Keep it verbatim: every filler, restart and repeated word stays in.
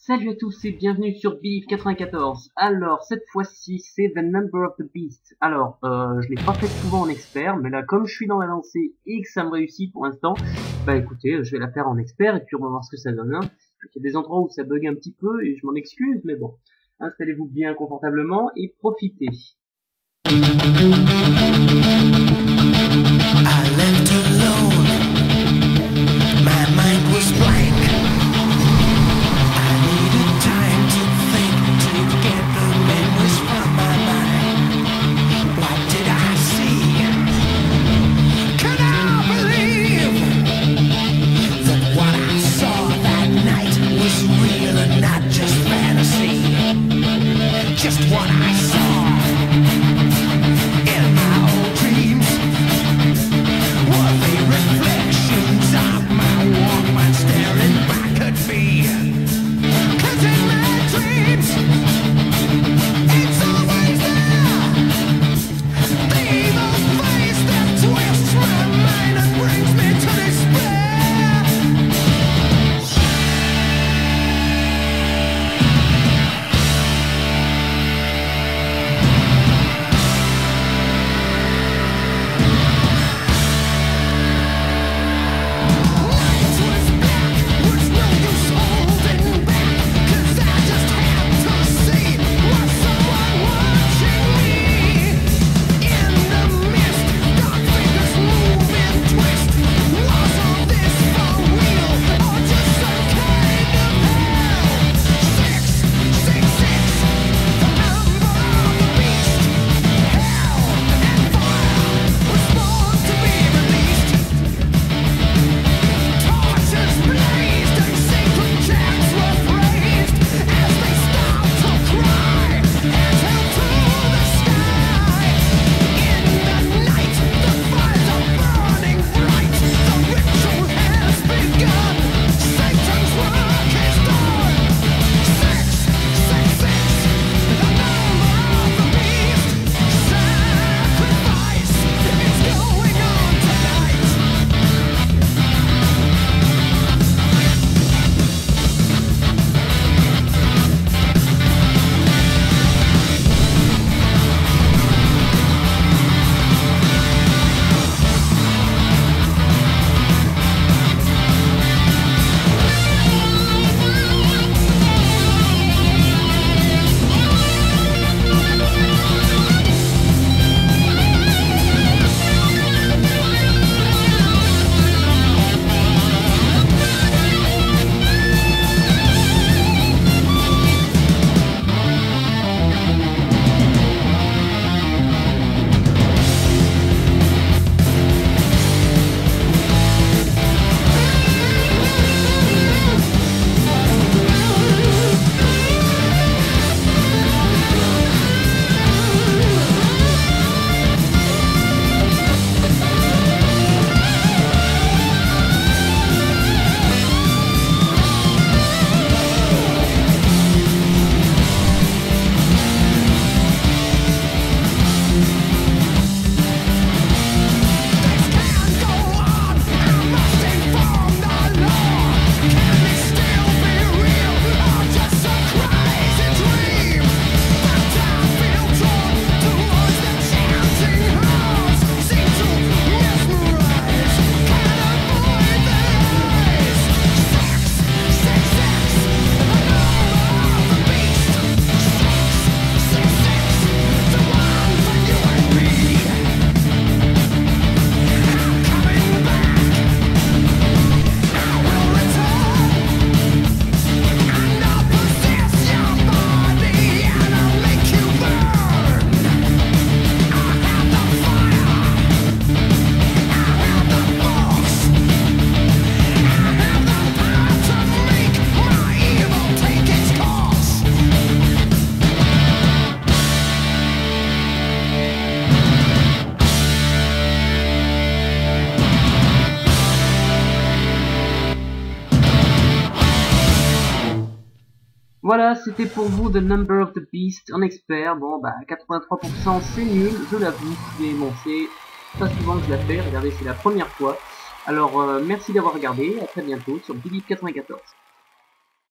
Salut à tous et bienvenue sur Believe quatre-vingt-quatorze. Alors, cette fois-ci, c'est The Number of the Beast. Alors, euh, je l'ai pas fait souvent en expert, mais là, comme je suis dans la lancée et que ça me réussit pour l'instant, bah écoutez, je vais la faire en expert et puis on va voir ce que ça donne. Hein. Il y a des endroits où ça bug un petit peu et je m'en excuse, mais bon. Installez-vous bien confortablement et profitez. I left alone. My mind was blank. I needed time to think, to get the memories from my mind. What did I see? Can I believe that what I saw that night was real and not just fantasy? Just what I saw. Voilà, c'était pour vous The Number of the Beast en expert. Bon, bah, quatre-vingt-trois pour cent c'est nul, je l'avoue, mais bon, c'est pas souvent que je la fais. Regardez, c'est la première fois. Alors, euh, merci d'avoir regardé, à très bientôt sur Believe quatre-vingt-quatorze.